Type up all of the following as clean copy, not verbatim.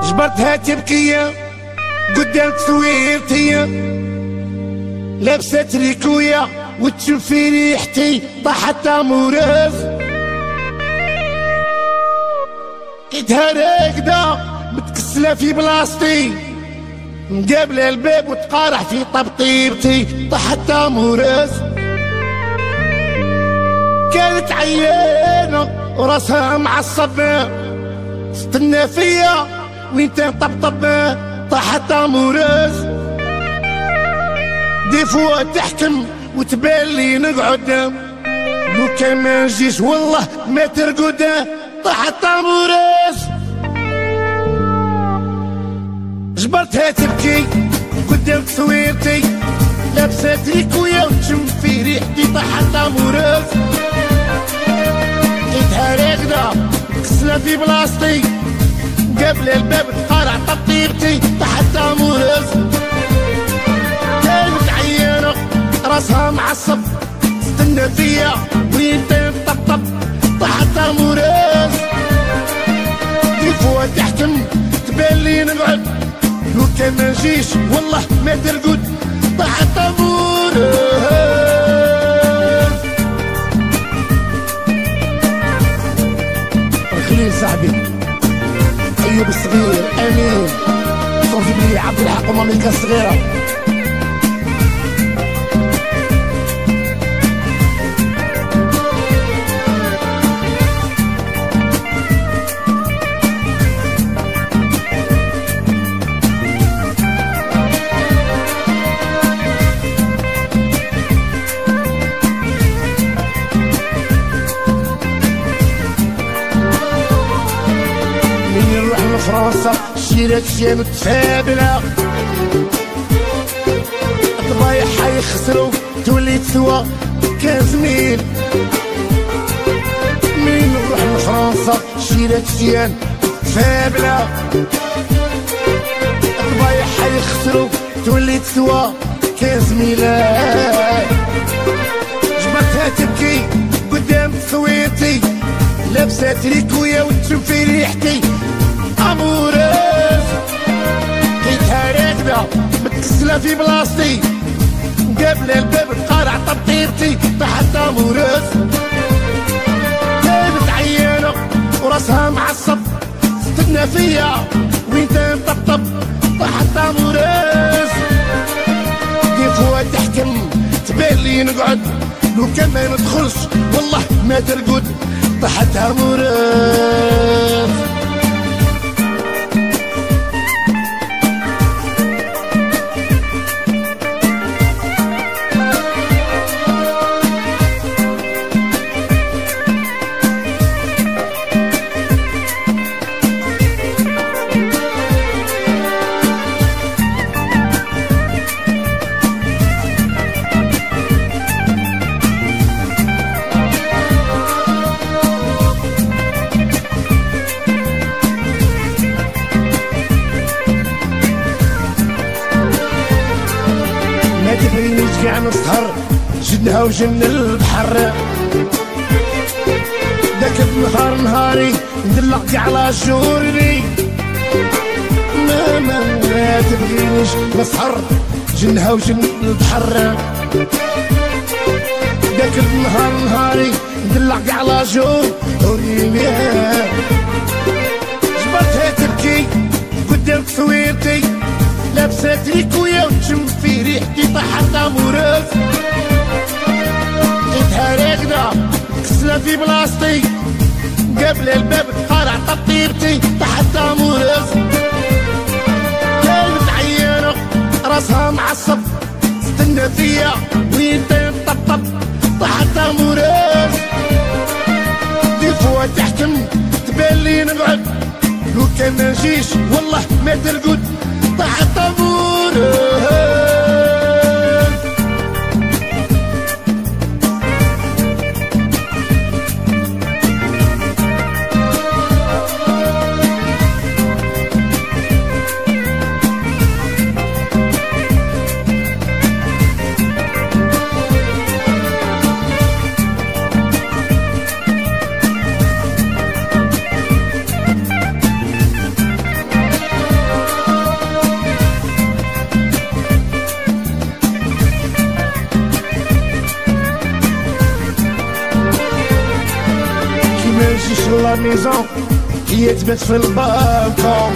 جبرتها تبكية قدام تصويرتي، لابسة تريكوية وتشوفي ريحتي طاحت اموراز. لقيتها راكدة متكسلة في بلاصتي، مقابلة الباب وتقارح في طبطيبتي طاحت اموراز. كانت عيانة وراسها معصبة، استنى فيا وين تنطبطب طاحت اموراز. دي فوا تحكم وتبان لي نقعد، لو كان ما نجيش والله ما ترقد طاحت اموراز. جبرتها تبكي قدام تصويرتي، لابسة تريكوية وتشم في ريحتي طاحت اموراز. لقيتها راكدة مكسلة في بلاصتي، قبل الباب تقارع تطيبتي طاحت اموراز. كانت عيانة راسها معصب، استنى فيا وين تنطبطب طاحت اموراز. دي فوا تحكم تبان لي نقعد، لو كان ما نجيش والله ما ترقد طاحت اموراز. خليل صاحبي ايوب الصغير امين صوفي بلي عبد الحق وماميكا الصغيره. فرنسا شيرات شيام متفابلة، الضبايح حيخسروا تولي تسوى كان زميل. منين نروح لفرنسا شيرات شيام متفابلة، الضبايح حيخسروا تولي تسوى كان زميلة. جبرتها تبكي قدام تصويرتي، لابسة تريكوية وتشم في ريحتي اموراز. لقيتها راكدة متكسلة في بلاصتي، قبل الباب تقارع طبطيبتي طاحت اموراز. كانت عيانة وراسها معصب، استنى فيا وين تنطبطب طاحت اموراز. دي فوا تحكم تبان لي نقعد، لو كان ما ندخلش والله ما ترقد طاحت اموراز. تبرينيش كاع نسهر جنها وجن البحر، داك النهار نهاري ندلق على جوري. ما تبغينيش نسهر جنها وجن البحر، داك النهار نهاري ندلق على جوري. جبرتها تبكي قدام تصويرتي، لابسة تريكوية وتشم في ريحتي طاحت اموراز. لقيتها راكدة مكسلة في بلاصتي، قبل الباب تقارع تطيبتي طاحت اموراز. كانت عيانة راسها معصب، استنى فيا وين تنطبطب طاحت اموراز. دي فوا تحكم تبان لي نقعد، لو كان ما نجيش والله ما ترقد طاحت اموراز. ميزون هي تبات في البالكون.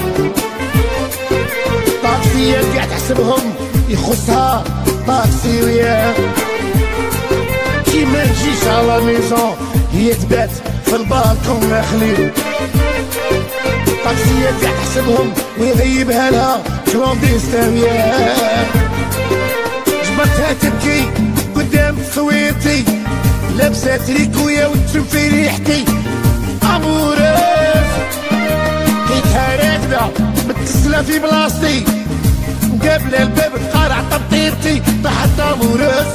طاكسيات قاع تحسبهم يخصها طاكسي وياه، كي ما تجيش على ميزون هي تبات في البالكون يا خليل. طاكسيات قاع تحسبهم ويغيبها لها كلونديستان وياه. جبرتها تبكي قدام تصويرتي، لابسة تريكويا وتشم في ريحتي اموروز. لقيتها راكدة متكسلة في بلاصتي، مقابلة الباب تقارع طبطيبتي طاحت اموروز.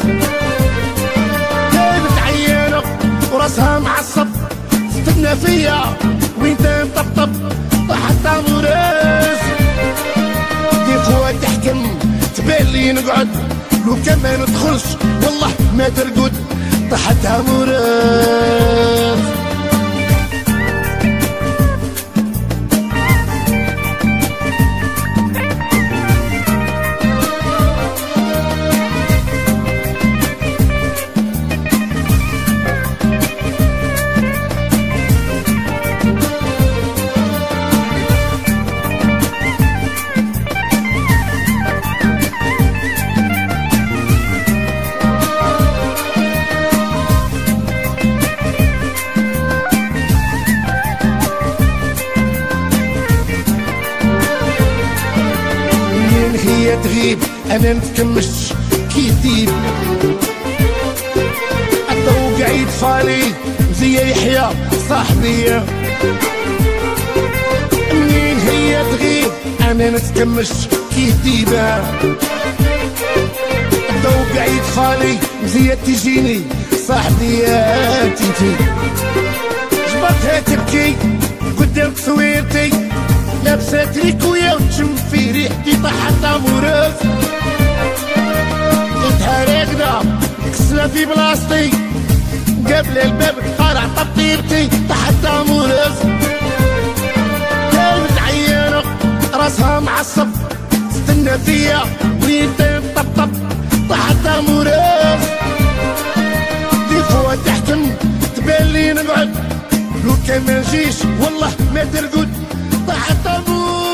كانت عيانة وراسها معصب تستنى فيا وين تنطبطب طاحت اموروز. دي قوة تحكم تبان لي نقعد، لو كان ما ندخلش والله ما ترقد طاحت اموروز. هي تغيب انا نتكمش كي تديب، الضو قاعد فالي زي يحيى صاحبي. منين هي تغيب انا نتكمش كي تديب، الضو قاعد فالي زي تجيني صاحبي تيتي. جبرتها تبكي قدام تصويرتي، لابسة تريكويا وتشم في ريحتي طاحت اموروز. لقيتها راكدة مكسلة في بلاصتي، مقابلة الباب تقارع طبطيبتي طاحت اموروز. كانت عيانة راسها معصب تستنى فيا وين تنطبطب طاحت اموروز. دي قوة تحكم تبان لي نقعد، لو كان ما نجيش والله ما ترقد طاحت اموروز.